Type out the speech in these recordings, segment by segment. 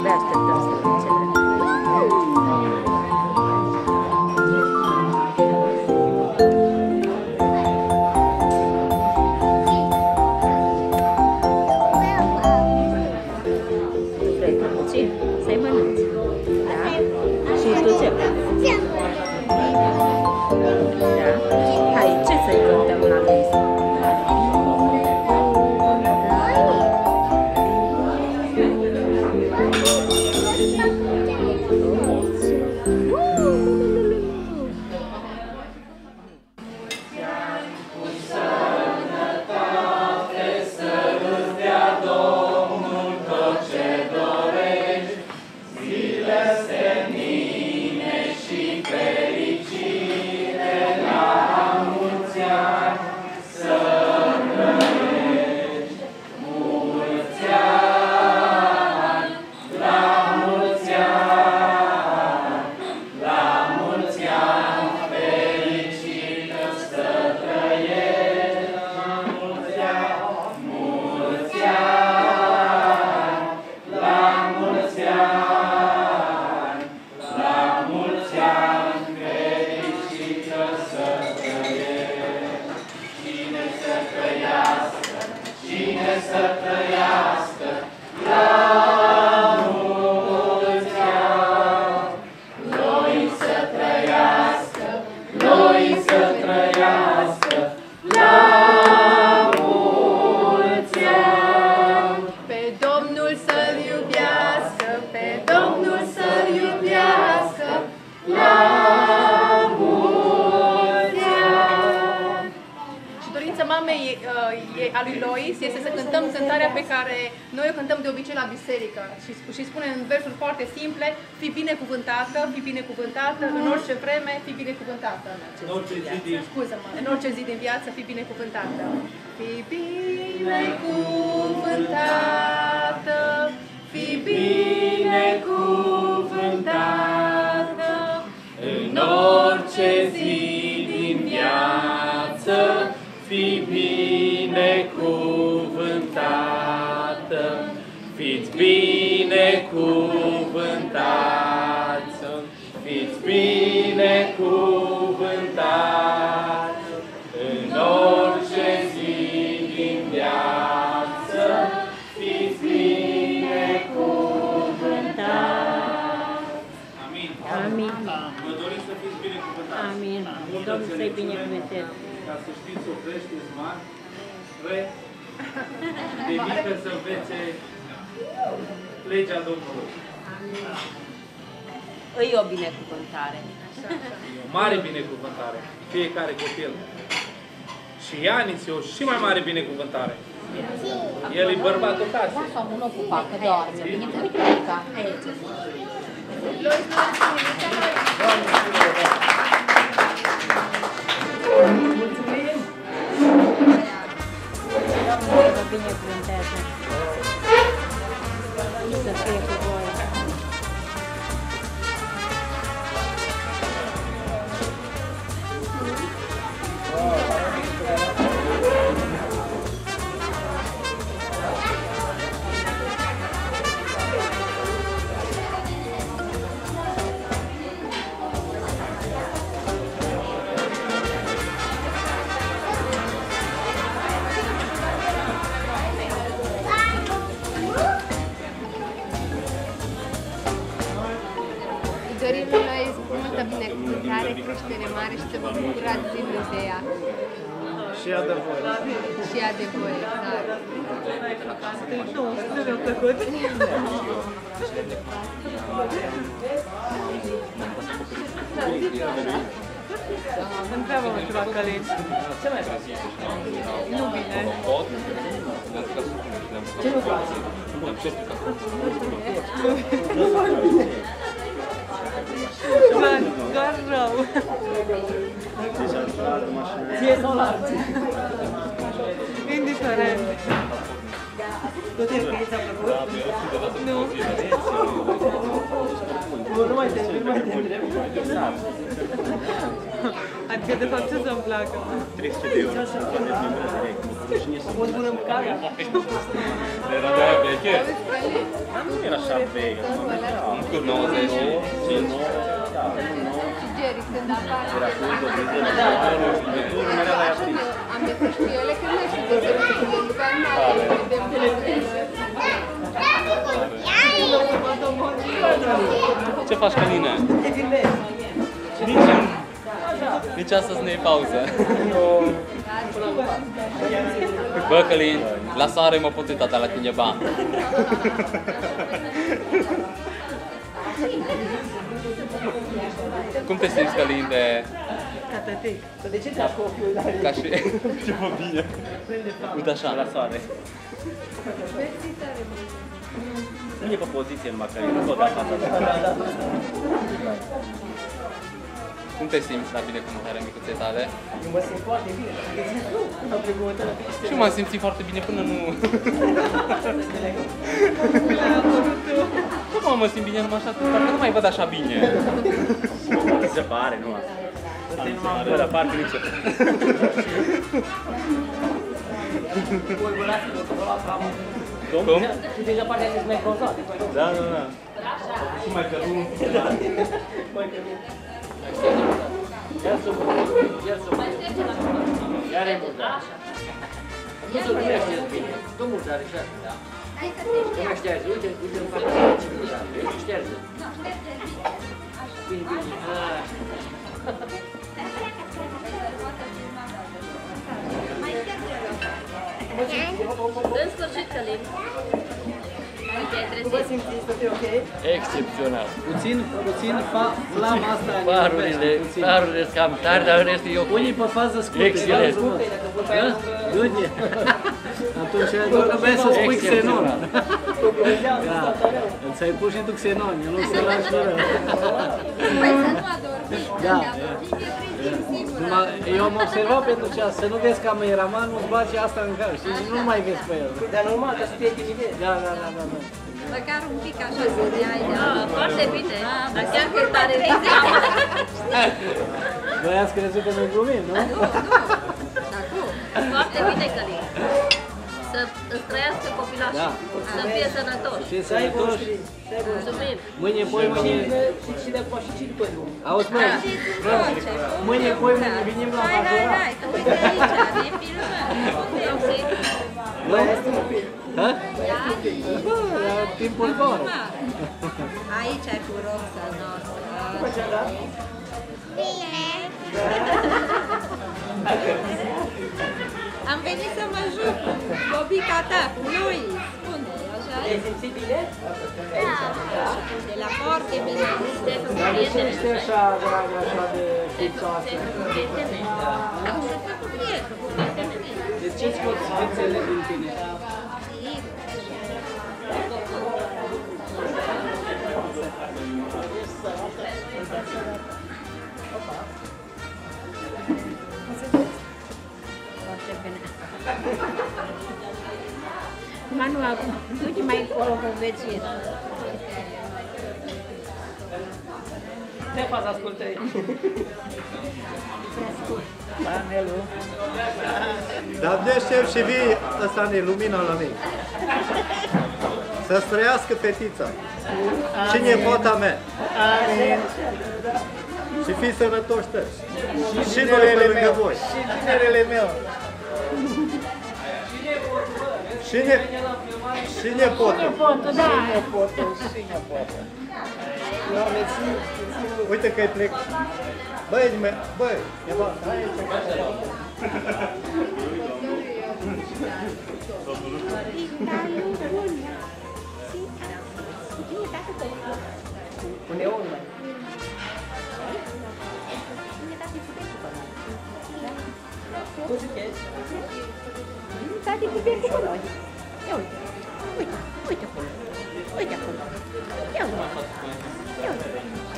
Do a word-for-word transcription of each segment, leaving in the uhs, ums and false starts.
abia așteptăm să începem. Vrei căpuții? Să-i mănânci. Da? Și tu ce vrei? Da? Hai, ce să-i cântăm la Luis? A lui Lois este să cântăm cântarea pe care noi o cântăm de obicei la biserică și, și spune în versuri foarte simple: fii binecuvântată, fii binecuvântată, în orice vreme, fii binecuvântată. În orice zi din... Scuză-mă, în orice zi din viață, fii binecuvântată. Fii binecuvântată, fii binecuvântată, în orice zi din viață, fii binecuvântată, fiți binecuvântați, fiți binecuvântați, în orice zi din viață, fiți binecuvântați. Amin. Amin. Vă dorim să fiți binecuvântați. Amin. Domnul să-i binecuvânteze. Ca să știți să o creșteți mari, re, de mică să învețe legea Domnului. Îi o binecuvântare. E o mare binecuvântare. Fiecare copil. Și Ianis e o și mai mare binecuvântare. El e bărbatul casei. Lasă unul ocupat, că doarme. Uite, uite, uite. Lois, Mulțumim! Vă binecuvântează! Să fie cu voi! Dorim noi multă binecuvântare, creștere mare și să vă bucurați zilnic de ea. Și ea de voi. Și ea de voi, exact. nu, nu mi-a plăcut. Întreabă-mă ceva, Călin. Ce mai faci? Nu bine. Ce nu faci? Nu faci bine. Doar rău. Ție sau la alții? Indiferent. Tu te că ți-a plăcut? Nu. Nu mai te întreb, nu mai te întreb. Că de fapt ce să-mi placă? trei sute de euro. Plătesc numără direct. Cine să O bună mâncare? Era de aia veche. nu era așa veche. Un cât nouăzeci. Da, Jerry, când apare... era cu o viză la legătură, nu era la artist. Am de știole că nu știu de se de după mare, de Ce faci, Căline? Nici, nici astăzi nu e pauză. Bă, Călin, la soare mă pot uita, dar la tine ba. Cum te simți, Călin, de... Catătic. De ce te-aș copiul? Ca și... Ce mă bine. Uite așa. La soare. Nu e pe poziție numai că e tot de fața. Cum te simți la binecuvântarea micuței tale? Eu mă simt foarte bine. Nu, am binecuvântarea. Și m-am simțit foarte bine până nu... Cum mă simt bine numai așa? Parcă nu mai văd așa bine. Se pare, nu asta. Nu, dar parcă nici eu. Cum? Și deja partea este mai cauzat. Da, da, da. Și mai cărum. Mai cărum. Ia să mă. Ia să mă. Ia remurdare. Nu să nu știți bine. Nu murdare și asta, da? Nu mai ștearzi. Uite, uite, îmi fac murdare. Vezi, ștearzi. Bine, bine. În sfârșit, Călin. Cum vă simțiți? Tot e ok? Excepțional. Puțin, puțin fa, flama asta. Farurile, farurile sunt cam tari, dar în rest e ok. Unii pe fază scurtă. Excelent. Da? Du-te. Atunci trebuie să spui xenon. Da. Îți ai pus și tu xenon, eu nu să lași fără. Da. Numai, eu am observat pentru ceas, să nu vezi cameraman, nu-ți bage asta în cap, știi? Nu mai vezi pe el. Dar normal, ca să fie echilibrat. Da, da, da, da. da. Măcar un pic așa să dea ideea. Foarte bine, dar chiar că e tare Voi ați crezut că noi glumim, nu? Nu, nu. Dar cum? Foarte bine, Călin. Să îți trăiască copilașul, Da. să fie sănătos. Fii sănătoși. Mulțumim. Mâine, poi, mâine... Și de acum și cinci păi. Auzi, măi, mâine, poi, mâine venim la Hai, hai, majorat. hai, că uite aici, ne filmăm. Bă, hă? Bă, la timpul lor. Aici ai cu roxa noastră. Am venit să mă joc cu bobica ta, cu lui. Spune, așa e? Te-ai simțit bine? De la foarte bine. Dar de ce ești așa, dragă, așa de fixoasă? Am să fac cu prieteni, cu prieteni. De ce scoți fețele din tine? Manu, acum, du-te mai încolo cu vecin. Ce faci, ascultări? Da, Nelu? Dar deștept și vii, ăsta ne lumina la mine. Să-ți trăiască fetița. Și nepota mea. Amin. Și fii sănătoși toți. Și noi pe lângă voi. Și tinerele meu. Și ne... Și nepotul. Nepotul, da. Și nepotul, și nepotul. Doamne, ții, ții. Uite că-i plec. Băi, băi, nevastă, hai aici. Un neon mai. Cum ziceți? Tati cu pierd cu noi. Ia uite, uite, uite acolo. Uite acolo. Ia uite. Ia uite.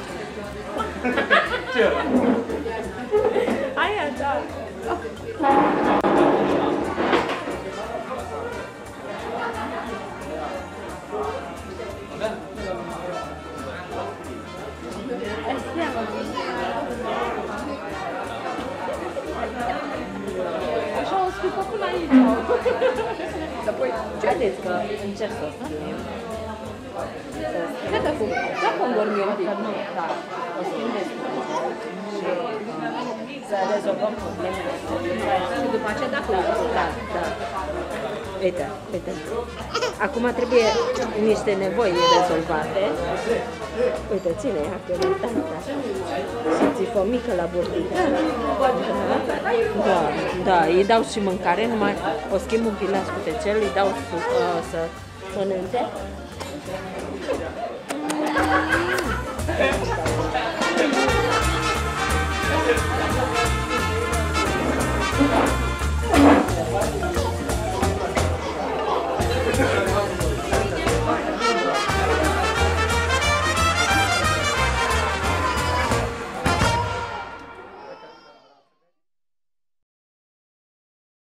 Ce era? Aia, da. Haideți că încerc să schimb. Cred că acum, dacă îmi dormi un pic, nu, da, o schimb destul. Și să rezolvăm problemele. Și după aceea, dacă da, da. Uite, uite. Acum trebuie niște nevoi rezolvate. Uite, ține acolo, tata. Și ți o mică la burtică. Da, da, îi dau și mâncare, numai o schimb un pilaș cu tecel, îi dau uh, să mănânce.